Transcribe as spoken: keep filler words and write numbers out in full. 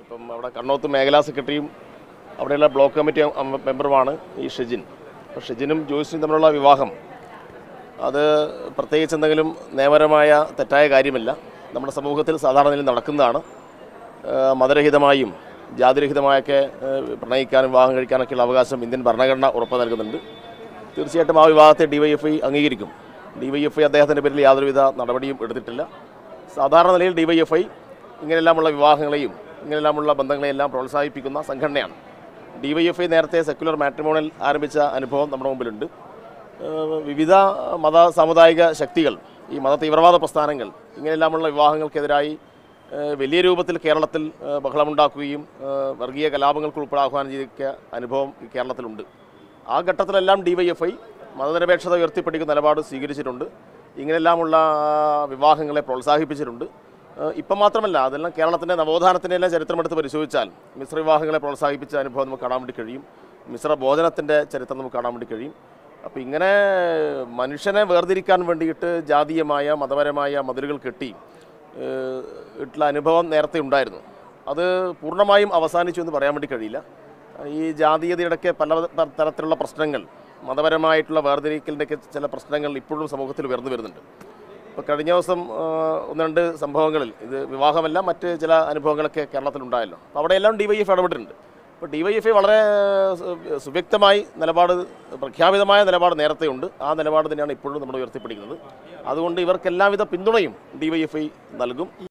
ഇപ്പം അവിടെ കണ്ണോത്ത് മേഖലാ സെക്രട്ടറിയും അവിടെയുള്ള ബ്ലോക്ക് കമ്മിറ്റി മെമ്പറുമാണ് ഈ ഷിജിൻ. അപ്പോൾ ഷിജിനും ജോയ്സിനും തമ്മിലുള്ള വിവാഹം അത് പ്രത്യേകിച്ച് എന്തെങ്കിലും നിയമപരമായ തെറ്റായ കാര്യമില്ല. നമ്മുടെ സമൂഹത്തിൽ സാധാരണ നിലയിൽ നടക്കുന്നതാണ്. മതരഹിതമായും ജാതിരഹിതമായൊക്കെ പ്രണയിക്കാനും വിവാഹം കഴിക്കാനൊക്കെയുള്ള അവകാശം ഇന്ത്യൻ ഭരണഘടന ഉറപ്പ് നൽകുന്നുണ്ട്. തീർച്ചയായിട്ടും ആ വിവാഹത്തെ ഡി വൈ എഫ് ഐ അംഗീകരിക്കും. ഡി വൈ എഫ് ഐ അദ്ദേഹത്തിൻ്റെ പേരിൽ യാതൊരുവിധ നടപടിയും എടുത്തിട്ടില്ല. സാധാരണ നിലയിൽ ഡി വൈ എഫ് ഐ ഇങ്ങനെയെല്ലാമുള്ള വിവാഹങ്ങളെയും ഇങ്ങനെയെല്ലാമുള്ള ബന്ധങ്ങളെയെല്ലാം പ്രോത്സാഹിപ്പിക്കുന്ന സംഘടനയാണ്. ഡി വൈ എഫ് ഐ നേരത്തെ സെക്യുലർ മാട്രിമോണിയൽ ആരംഭിച്ച അനുഭവം നമ്മുടെ മുമ്പിലുണ്ട്. വിവിധ മത സാമുദായിക ശക്തികൾ, ഈ മത തീവ്രവാദ പ്രസ്ഥാനങ്ങൾ ഇങ്ങനെയെല്ലാമുള്ള വിവാഹങ്ങൾക്കെതിരായി വലിയ രൂപത്തിൽ കേരളത്തിൽ ബഹളമുണ്ടാക്കുകയും വർഗീയ കലാപങ്ങൾക്ക് ഉൾപ്പെടെ ആഹ്വാനം ചെയ്ത അനുഭവം കേരളത്തിലുണ്ട്. ആ ഘട്ടത്തിലെല്ലാം ഡി വൈ എഫ് ഐ മതനിരപേക്ഷത ഉയർത്തിപ്പിടിക്കുന്ന നിലപാട് സ്വീകരിച്ചിട്ടുണ്ട്. ഇങ്ങനെയെല്ലാമുള്ള വിവാഹങ്ങളെ പ്രോത്സാഹിപ്പിച്ചിട്ടുണ്ട്. ഇപ്പം മാത്രമല്ല, അതെല്ലാം കേരളത്തിൻ്റെ നവോത്ഥാനത്തിൻ്റെ എല്ലാം ചരിത്രമെടുത്ത് പരിശോധിച്ചാൽ മിശ്ര വിവാഹങ്ങളെ പ്രോത്സാഹിപ്പിച്ച അനുഭവം നമുക്ക് കാണാൻ വേണ്ടി കഴിയും. മിശ്ര ഭോജനത്തിൻ്റെ ചരിത്രം നമുക്ക് കാണാൻ വേണ്ടി കഴിയും. അപ്പോൾ ഇങ്ങനെ മനുഷ്യനെ വേർതിരിക്കാൻ വേണ്ടിയിട്ട് ജാതീയമായ മതപരമായ മതിലുകൾ കെട്ടി ഇട്ടുള്ള അനുഭവം നേരത്തെ ഉണ്ടായിരുന്നു. അത് പൂർണ്ണമായും അവസാനിച്ചു എന്ന് പറയാൻ വേണ്ടി കഴിയില്ല. ഈ ജാതീയതയുടെയൊക്കെ പല തരത്തിലുള്ള പ്രശ്നങ്ങൾ, മതപരമായിട്ടുള്ള വേർതിരിക്കലിൻ്റെയൊക്കെ ചില പ്രശ്നങ്ങൾ ഇപ്പോഴും സമൂഹത്തിൽ ഉയർന്നു വരുന്നുണ്ട്. ഇപ്പോൾ കഴിഞ്ഞ ദിവസം ഒന്ന് രണ്ട് സംഭവങ്ങളിൽ, ഇത് വിവാഹമല്ല മറ്റ് ചില അനുഭവങ്ങളൊക്കെ കേരളത്തിലുണ്ടായല്ലോ. അപ്പോൾ അവിടെയെല്ലാം ഡി വൈ എഫ് ഇടപെട്ടിട്ടുണ്ട്. അപ്പോൾ ഡി വൈ എഫ് ഐ വളരെ സുവ്യക്തമായി നിലപാട്, പ്രഖ്യാപിതമായ നിലപാട് നേരത്തെ ഉണ്ട്. ആ നിലപാട് തന്നെയാണ് ഇപ്പോഴും നമ്മൾ ഉയർത്തിപ്പിടിക്കുന്നത്. അതുകൊണ്ട് ഇവർക്ക് എല്ലാവിധ പിന്തുണയും ഡി വൈ എഫ് ഐ നൽകും.